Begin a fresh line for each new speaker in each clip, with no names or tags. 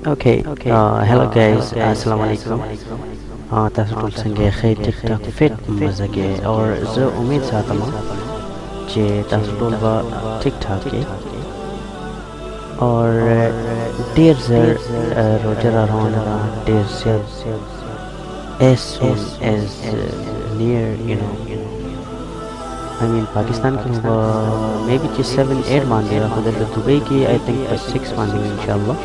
Okay, hello guys, assalamu alaikum. تاسو ټول څنګه ښه ټیک ټاک فټ مزه کې او زه امید ساتم چې تاسو ټول به ټیک ټاک کې اور ډیر زر روزه را روانه ده ډیر زیات as soon as near I mean Pakistan کې maybe چې 7-8 باندې را خو دلته دوبۍ کې I think په 6 باندې انشاءالله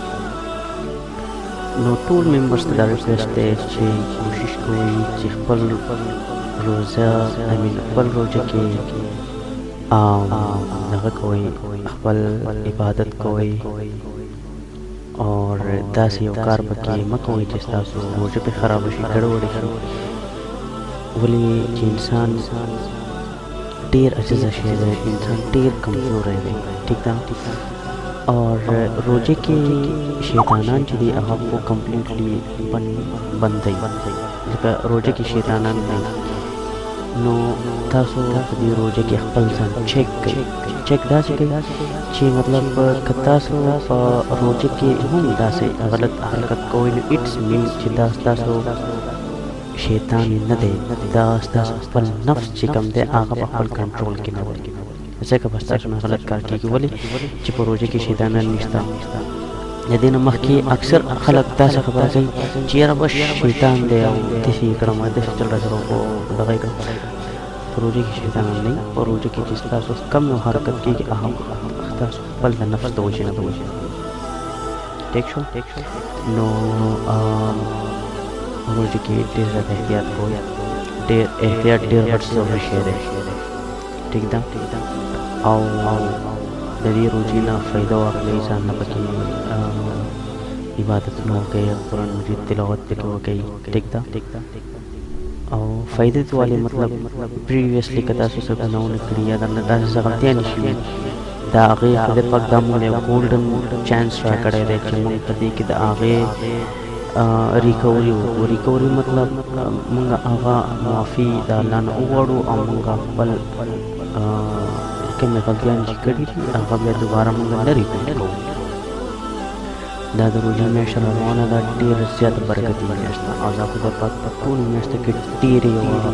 نو ټول ممبرز ته دا ریکویسټ دی چې کوشش کوئ چې خپل روزه خپل روزه کې دغه کوئ خپل عبادت کوئ اور داسې یو کار پکې مه کوئ چې ستاسو روزه پې خرابه شي ګډوډه شي ولې چې انسان ډېر عاجزه شی دی انسان ډېر کمزوری دی ټیک ده اور روزه کې شیطانان چې دي هغه خو کمپلیټلی بند دی ځکه روزه کې شیطانان نه نو تاسو په دې روزه کې خپل ځان چیک کړئ چیک داسې کړئ چې مطلب که تاسو په روزه کې هم داسې غلط حرکت کوئ نو اټس مین چې دا ستاسو شیطان نه دی دا ستاسو خپل نفس چې کوم دی هغه په خپل کنټرول کې نه دی ځکه به ستاسو نه غلط کار کېږي ولې چې په روزه کې شیطانان نشته د دې نه مخکې اکثر خلک داسې خبره کوي چې یاره بس شیطان دی او داسې یې کړم داسې چل را سره دغه یې کړم په روزه کې شیطانان نه په روزه کې چې ستاسو کم یو حرکت کېږي هغه ستاسو خپل د نفس د وجې نه دی ټیک شو نو روزه کې ډېر زیات احتیاط کوئ ډېر احتیاط ډېر غټ ضروري شی دی ٹھیک ده او د دې روزې نه فایده واخلئ ځان نه پکې عبادتونه وکړئ قرآن مجید تلاوت پکې وکړئ ټیک ده او فایدې والے مطلب پریویسلی که تاسو څه ګناهونه کړي یا درنه داسې څه غلطیانې شوي د هغې خدای پاک دا موږ یو ګولډن چانس راکړی دی چې موږ په دې کې د هغې ریکوري مطلب موږ هغه معافي د الله نه وغواړو او موږ خپل کومې غلطیانې چې کړي دي هغه بیا دوباره موږ نه ریپیټ کوو دا د روژې میاشت را روانه ده ډېره زیاته برکتي میاشت ده او دا خدای پاک په ټولو میاشتو کې ډېرې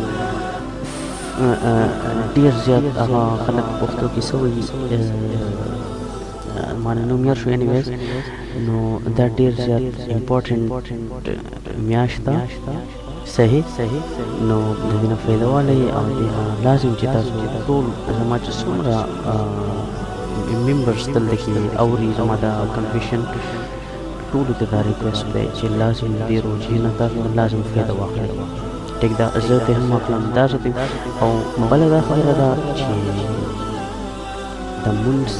ډېر زیات هغه خلک پښتو کې څه وایي معنی نوم یاد شو انیویز نو دا ډېر زیات امپورټنټ میاشت ده صحیح نو د دې نه فایده والی او دې نه لازم چې تاسو ټول زما چې څومره ممبرز دلته کې اوري زما دا کنفیشن ټولو ته دا ریکویسټ دی چې لازم د دې روژې نه تاسو لازم فایده واخلئ ټیک ده زه ته هم اخلم دا زه او بله دا خبره ده چې د مونځ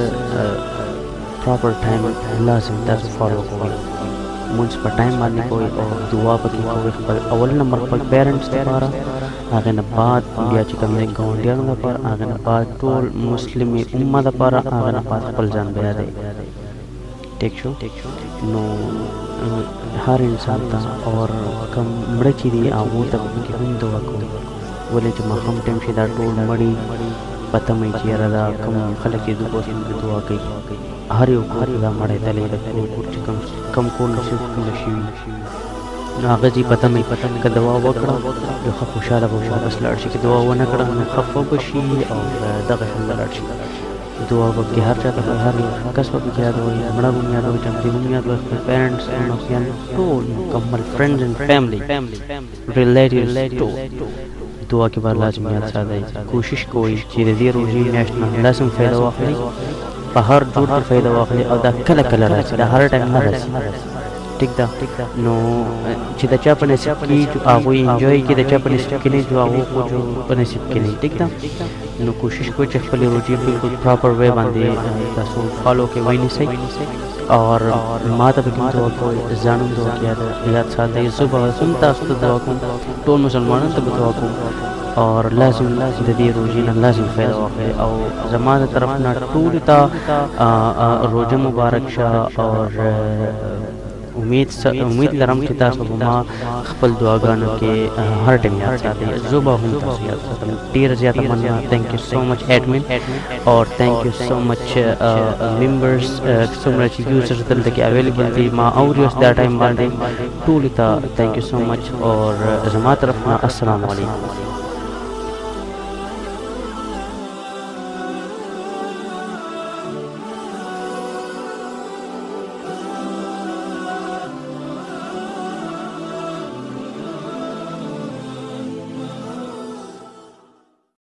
پراپر ټایم لازم تاسو فالو کوئ مونځ په ټایم باندې کوئ او دعا پکې کوئ خپل اول نمبر خپل پیرنټس لپاره هغې نه بعد بیا چې کوم دی ګاونډیانو لپاره هغې نه بعد ټول مسلمي امه لپاره هغې نه بعد خپل ځان بیا دی ټیک شو نو هر انسان ته اور کم مړه چې دي هغو ته پکې هم دعا کوئ ولې چې ماښام ټایم شي دا ټول مړي پته مې چې یاره دا کوم خلک چې دوی اوس موږ دعا کوي هر یو کور دا مړی تلی د کور چې کم کور نصیب کړله شوي نو هغه چې پته مې که دعا وکړه نو ښه خوشحاله به واپس لاړ شي که دعا ونه کړه نو خفه به شي او دغه شان به لاړ شي دعا به پکې هر چا ته هر کس به پکې یادوئ مړه به هم یادوئ ټمپې به هم یادوئ خپل پیرنټس مافیان ټول مکمل فرینډز اینډ فیملی ریلیټیوز ټول دعا کې به لازم یاد ساتئ کوشش کوئ چې د دې روژې میاشت نه لازم فایده واخلئ په هر جوړ کې فایده واخلئ او دا کله کله راځي دا هر ټایم نه راځي ټیک ده نو چې د چا په نصیب کې هغوی انجوی کړي د چا په نصیب کې نه جو هغو خو په نصیب کې نه ټیک ده نو کوشش کوئ چې خپلې روژې بالکل پراپر وی باندې تاسو فالو کې ونیسئ اور ما ته پکې دعا کوئ ځان هم دعا کې یاد ساتئ زه به هم تاسو ته دعا کوم ټول مسلمانانو ته به دعا کوم اور لازم د دې روژې نه لازم فایده واخلئ او زما د طرف نه ټولو ته روژه مبارک شه اور امید لرم چې تاسو به ما خپل دعاګانو کې هر ټیم یاد ساتئ. زه به هم تاسو یاد ساتم. ډېره زیاته مننه. تھینک یو سو مچ ایڈمن اور تھینک یو سو مچ ممبرز څومره چې یوزرز دلته کې اویلیبل دي ما اوري اوس دا ټایم باندې ټولو ته تھینک یو سو مچ. اور زما طرف نه السلام علیکم.